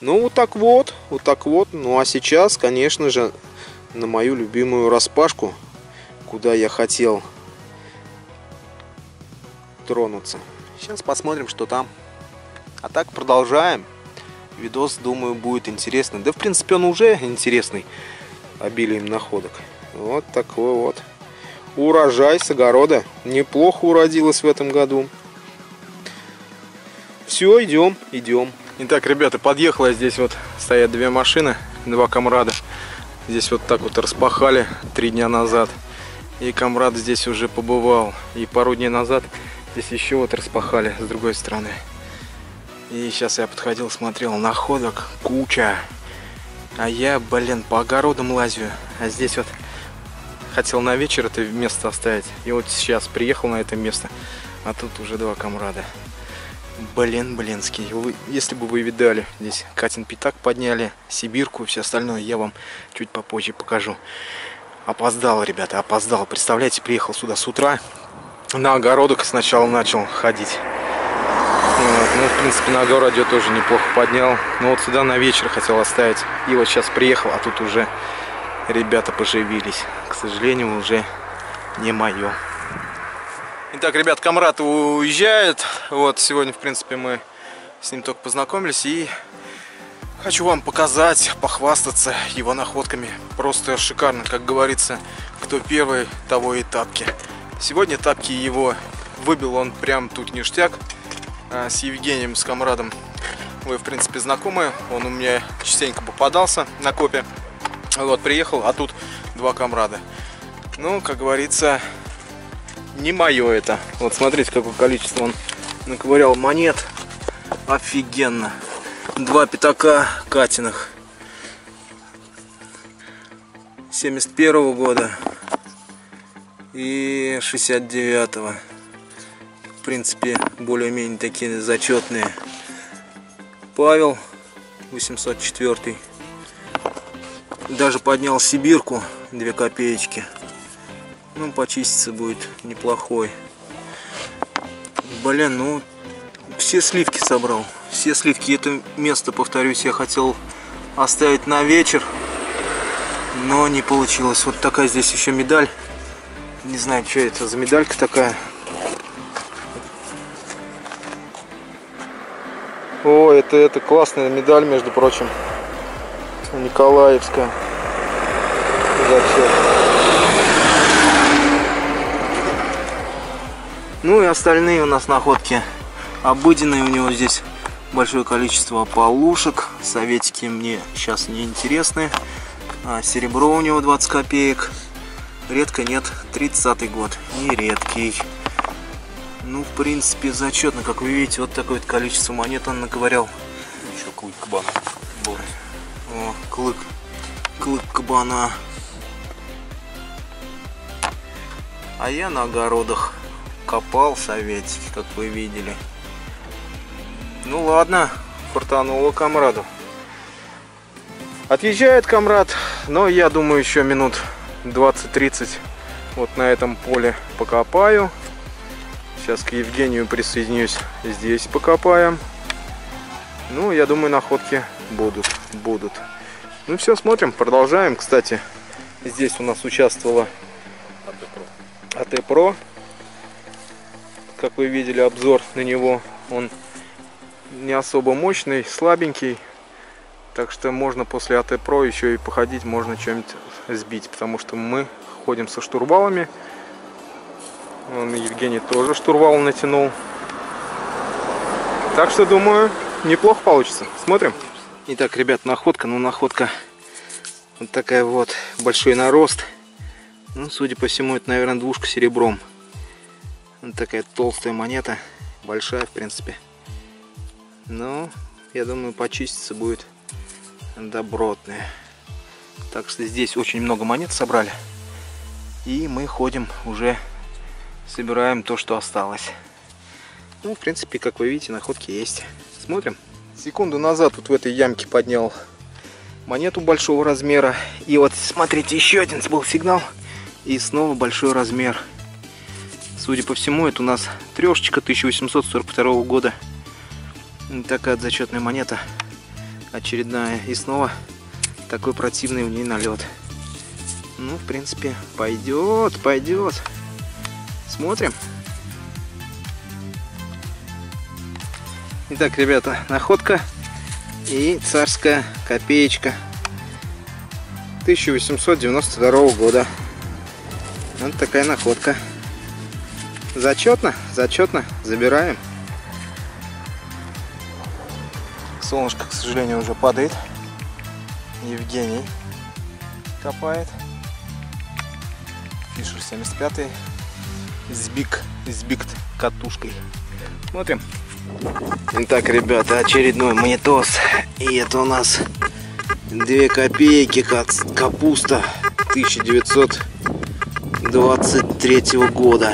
Ну, вот так вот, вот так вот. Ну, а сейчас, конечно же, на мою любимую распашку, куда я хотел тронуться. Сейчас посмотрим, что там. А так продолжаем. Видос, думаю, будет интересный. Да, в принципе, он уже интересный. Обилием находок. Вот такой вот урожай с огорода. Неплохо уродилось в этом году. Все, идем, идем. Итак, ребята, подъехала здесь вот, стоят две машины, два комрада. Здесь вот так вот распахали 3 дня назад. И комрад здесь уже побывал. И пару дней назад здесь еще вот распахали с другой стороны. И сейчас я подходил, смотрел, находок куча. А я, блин, по огородам лазю. А здесь вот хотел на вечер это место оставить. И вот сейчас приехал на это место. А тут уже два комрада. Блин, блинский. Если бы вы видали, здесь Катин пятак подняли, сибирку и все остальное, я вам чуть попозже покажу. Опоздал, ребята, опоздал. Представляете, приехал сюда с утра. На огородок сначала начал ходить. Вот. Ну, в принципе, на огороде тоже неплохо поднял. Но вот сюда на вечер хотел оставить. И вот сейчас приехал, а тут уже ребята поживились. К сожалению, уже не мое. Итак, ребят, комрад уезжает. Вот, сегодня, в принципе, мы с ним только познакомились. И хочу вам показать, похвастаться его находками. Просто шикарно, как говорится, кто первый, того и тапки. Сегодня тапки его выбил он прям тут ништяк. С Евгением, с комрадом вы, в принципе, знакомы. Он у меня частенько попадался на копе. Вот, приехал, а тут два комрада. Ну, как говорится, не мое это. Вот, смотрите, какое количество он наковырял монет. Офигенно. Два пятака Катиных. 71-го года и 69-го. В принципе, более-менее такие зачетные. Павел 804. Даже поднял сибирку 2 копеечки. Ну, почиститься будет неплохой. Блин, ну все сливки собрал. Все сливки. Это место, повторюсь, я хотел оставить на вечер, но не получилось. Вот такая здесь еще медаль. Не знаю, что это за медалька такая. О, это классная медаль, между прочим. Николаевская. Зачет. Ну и остальные у нас находки обыденные. У него здесь большое количество полушек. Советики мне сейчас не интересны. Серебро у него 20 копеек. Редко нет. 30-й год. Не редкий. Ну, в принципе, зачетно. Как вы видите, вот такое количество монет он наковырял. Еще клык кабана. О, клык кабана. А я на огородах копал советики, как вы видели. Ну ладно, фартануло комраду. Отъезжает комрад, но я думаю, еще минут 20-30 вот на этом поле покопаю. Сейчас к Евгению присоединюсь, здесь покопаем. Ну, я думаю, находки будут. Ну все, смотрим, продолжаем. Кстати, здесь у нас участвовала АТ Про. Как вы видели, обзор на него. Он не особо мощный, слабенький. Так что можно после АТ Про еще и походить, можно что-нибудь сбить. Потому что мы ходим со штурвалами. Вон Евгений тоже штурвал натянул. Так что, думаю, неплохо получится. Смотрим. Итак, ребят, находка. Ну, находка вот такая вот. Большой нарост. Ну, судя по всему, это, наверное, двушка серебром. Вот такая толстая монета. Большая, в принципе. Но, я думаю, почиститься будет добротная. Так что здесь очень много монет собрали. И мы ходим уже... Собираем то, что осталось. Ну, в принципе, как вы видите, находки есть. Смотрим. Секунду назад вот в этой ямке поднял монету большого размера. И вот, смотрите, еще один был сигнал. И снова большой размер. Судя по всему, это у нас трешечка 1842 года. Такая зачетная монета. очередная. И снова такой противный у ней налет. Ну, в принципе, пойдет. Смотрим. Итак, ребята, находка и царская копеечка 1892 года. Вот такая находка. Зачетно, забираем. Солнышко, к сожалению, уже падает. Евгений копает. Фишер 75-й. Сбикт катушкой. Смотрим. Итак, ребята, очередной монетос. И это у нас 2 копейки капуста 1923 года.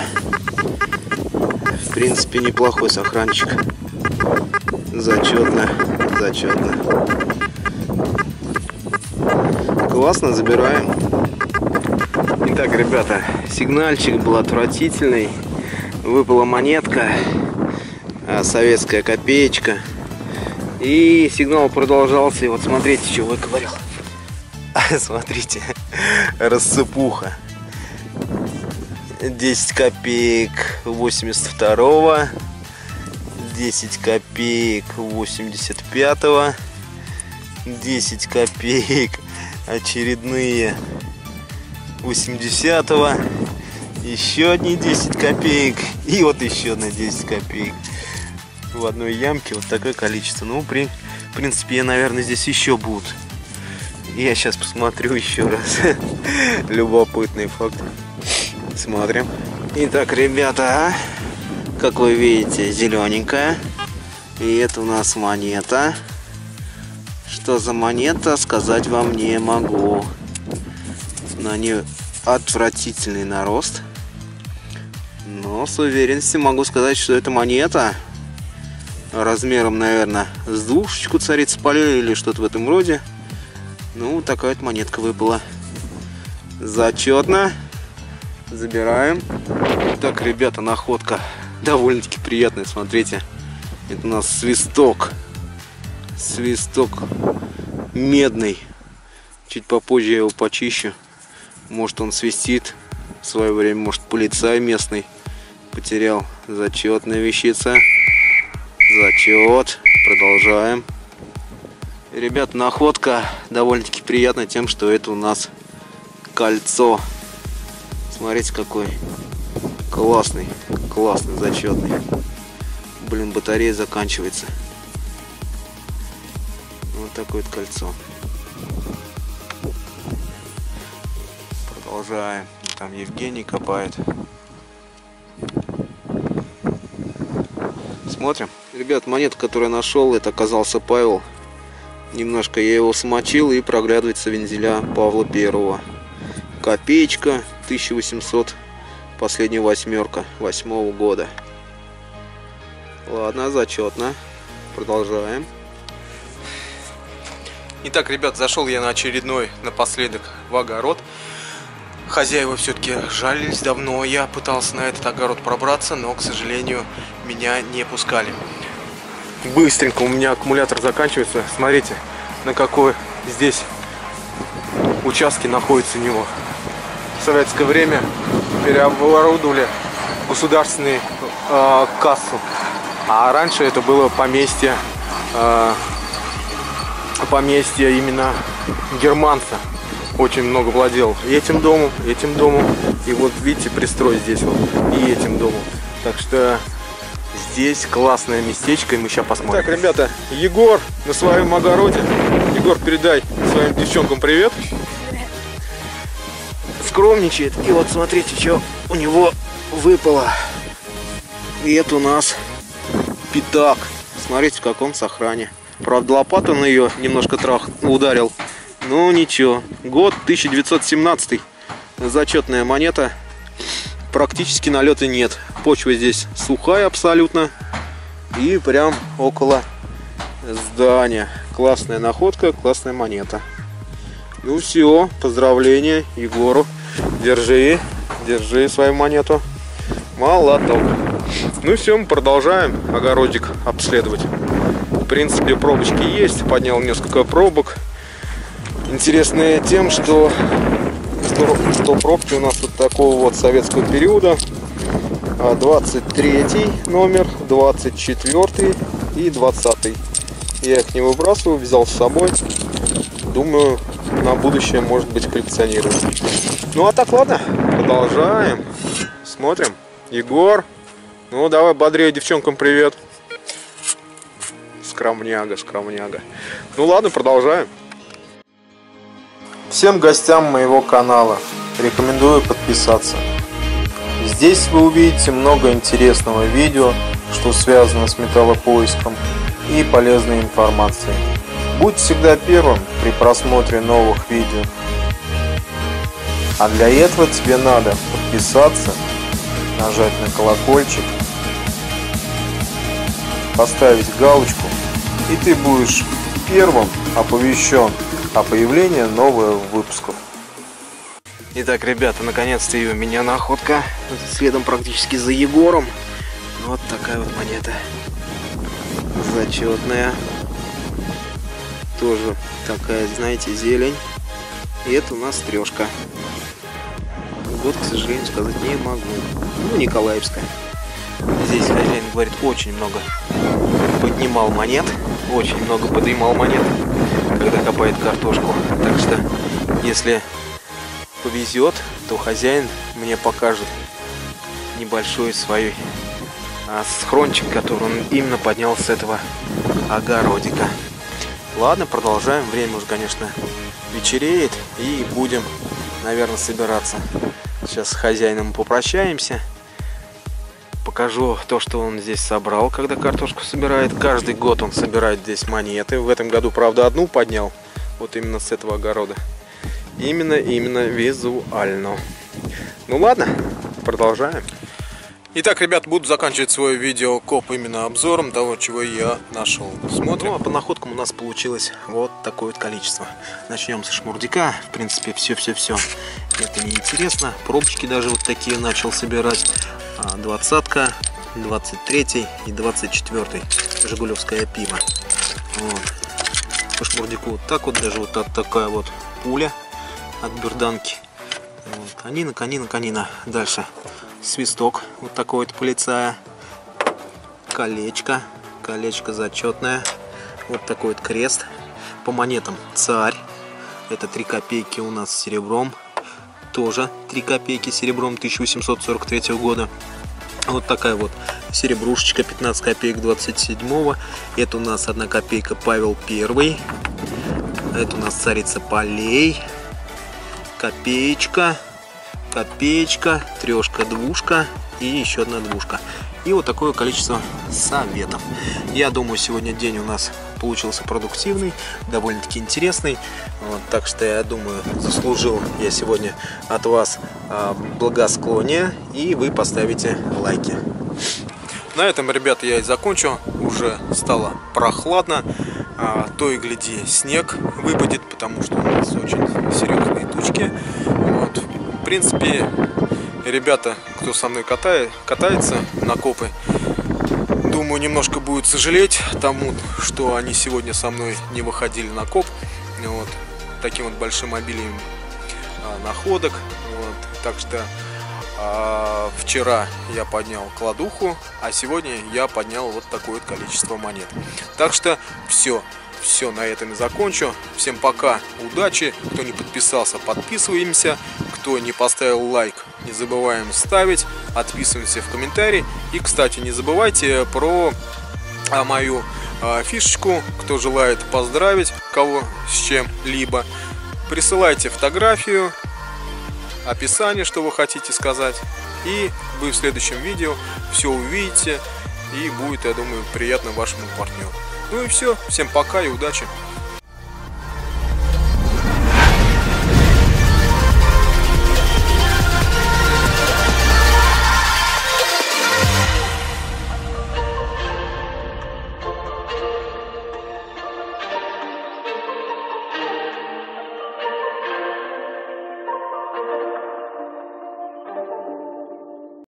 В принципе, неплохой сохранчик. Зачетно. Классно, забираем. Итак, ребята, сигнальчик был отвратительный. Выпала монетка, советская копеечка. И сигнал продолжался. И вот смотрите, что выковырял. Смотрите, рассыпуха. 10 копеек 82-го, 10 копеек 85-го, 10 копеек очередные 80-го, еще одни 10 копеек и вот еще одна 10 копеек в одной ямке. Вот такое количество. Ну, в принципе, наверное, здесь еще будут. Я сейчас посмотрю еще раз. Любопытный факт. Смотрим. Итак, ребята, как вы видите, зелененькая. И это у нас монета. Что за монета, сказать вам не могу. На ней отвратительный нарост. Но с уверенностью могу сказать, что это монета размером, наверное, с двушечку царицы полей или что-то в этом роде. Ну, такая вот монетка выпала. Зачетно. Забираем. Так, ребята, находка довольно-таки приятная. Смотрите, это у нас свисток. Свисток медный. Чуть попозже я его почищу. Может, он свистит в свое время. Может, полицай местный потерял. Зачетная вещица. Зачет. Продолжаем. Ребят, находка довольно-таки приятная тем, что это у нас кольцо. Смотрите, какой классный, зачетный. Блин, батарея заканчивается. Вот такое вот кольцо. Продолжаем. Там Евгений копает. Смотрим. Ребят, монету, которую я нашел, это оказался Павел. Немножко я его смочил, и проглядывается вензеля Павла I. Копеечка 1800, последняя восьмерка 8-го года. Ладно, зачетно. Продолжаем. Итак, ребят, зашел я на очередной, напоследок, в огород. Хозяева все-таки жалились давно. Я пытался на этот огород пробраться, но, к сожалению, меня не пускали. Быстренько у меня аккумулятор заканчивается. Смотрите, на какой здесь участке находится у него. В советское время переоборудовали государственную кассу. А раньше это было поместье именно германца. Очень много владел этим домом. И вот видите, пристрой здесь вот и этим домом. Так что здесь классное местечко, и мы сейчас посмотрим. Так, ребята, Егор на своем огороде. Егор, передай своим девчонкам привет. Скромничает. И вот смотрите, что у него выпало. И это у нас пятак. Смотрите, в каком сохране. Правда, лопатой на ее немножко ударил. Ну ничего. Год 1917. Зачетная монета. Практически налета нет. Почва здесь сухая абсолютно. И прям около здания. Классная находка, классная монета. Ну все, поздравления Егору. Держи свою монету. Молоток. Ну все, мы продолжаем огородик обследовать. В принципе, пробочки есть. Поднял несколько пробок. Интересные тем, что пробки у нас вот такого вот советского периода. 23 номер, 24 и 20. Я их не выбрасываю, взял с собой. Думаю, на будущее, может быть, коллекционирую. Ну а так, ладно, продолжаем. Смотрим. Егор, ну давай бодрее девчонкам привет. Скромняга, скромняга. Ну ладно, продолжаем. Всем гостям моего канала рекомендую подписаться. Здесь вы увидите много интересного видео, что связано с металлопоиском, и полезной информацией. Будь всегда первым при просмотре новых видео. А для этого тебе надо подписаться, нажать на колокольчик, поставить галочку, и ты будешь первым оповещен о появлении новых выпусков. Итак, ребята, наконец-то и у меня находка. Следом практически за Егором. Вот такая вот монета. Зачетная. Тоже такая, знаете, зелень. И это у нас трешка. Год, к сожалению, сказать не могу. Ну, Николаевская. Здесь хозяин говорит, очень много поднимал монет. Очень много поднимал монет, когда копает картошку. Так что, если повезет, то хозяин мне покажет небольшой свой схрончик, который он именно поднял с этого огородика. Ладно, продолжаем. Время уже, конечно, вечереет, и будем, наверное, собираться. Сейчас с хозяином попрощаемся. Покажу то, что он здесь собрал, когда картошку собирает. Каждый год он собирает здесь монеты. В этом году, правда, одну поднял. Вот именно с этого огорода. Именно визуально. Ну ладно, продолжаем. Итак, ребят, буду заканчивать свой видеокоп именно обзором того, чего я нашел. Смотрим. Ну, а по находкам у нас получилось вот такое вот количество. Начнем со шмурдяка. В принципе, все. Это не интересно. Пробочки даже вот такие начал собирать. 20-ка, 23 и 24 жигулевская пиво. Вот. По шмурдяку вот так вот, даже вот такая вот пуля от берданки. Вот. Канина. Дальше свисток, вот такой вот полицая. Колечко зачетное. Вот такой вот крест. По монетам царь. Это 3 копейки у нас с серебром. Тоже 3 копейки серебром 1843 года. Вот такая вот серебрушечка, 15 копеек 27-го. Это у нас 1 копейка Павел I. Это у нас царица полей. Копеечка, трешка, двушка и еще 1 двушка. И вот такое количество советов. Я думаю, сегодня день у нас получился продуктивный, довольно-таки интересный. Вот, так что я думаю, заслужил я сегодня от вас благосклоние, и вы поставите лайки. На этом, ребята, я и закончу. Уже стало прохладно. То и гляди, снег выпадет, потому что у нас очень серьезные тучки. Вот. В принципе, ребята, кто со мной катается на копы, думаю, немножко будет сожалеть тому, что они сегодня со мной не выходили на коп. Вот. Таким вот большим обилием находок. Вот. Так что вчера я поднял кладуху, а сегодня я поднял вот такое вот количество монет. Так что все на этом и закончу. Всем пока, удачи. Кто не подписался, подписываемся. Кто не поставил лайк, не забываем ставить. Отписываемся в комментарии. И, кстати, не забывайте про мою фишечку. Кто желает поздравить кого с чем-либо, присылайте фотографию, описание, что вы хотите сказать, и вы в следующем видео все увидите, и будет, я думаю, приятно вашему партнеру. Ну и все, всем пока и удачи!